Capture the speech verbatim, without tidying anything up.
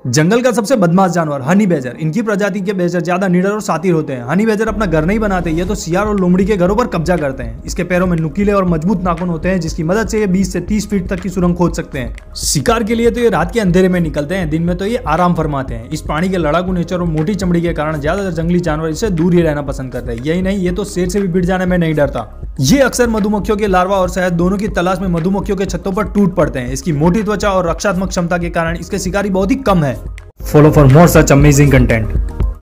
जंगल का सबसे बदमाश जानवर हनी बैजर। इनकी प्रजाति के बैजर ज्यादा निडर और शातिर होते हैं। हनी बैजर अपना घर नहीं बनाते, ये तो सियार और लोमड़ी के घरों पर कब्जा करते हैं। इसके पैरों में नुकीले और मजबूत नाखून होते हैं, जिसकी मदद से ये बीस से तीस फीट तक की सुरंग खोद सकते हैं। शिकार के लिए तो ये रात के अंधेरे में निकलते हैं, दिन में तो ये आराम फरमाते हैं। इस प्राणी के लड़ाकू नेचर और मोटी चमड़ी के कारण ज्यादातर जंगली जानवर इससे दूर ही रहना पसंद करते हैं। यही नहीं, ये तो शेर से भी भिड़ जाने में नहीं डरता। ये अक्सर मधुमक्खियों के लार्वा और शहद दोनों की तलाश में मधुमक्खियों के छत्तों पर टूट पड़ते हैं। इसकी मोटी त्वचा और रक्षात्मक क्षमता के कारण इसके शिकारी बहुत ही कम है। Follow for more such amazing content.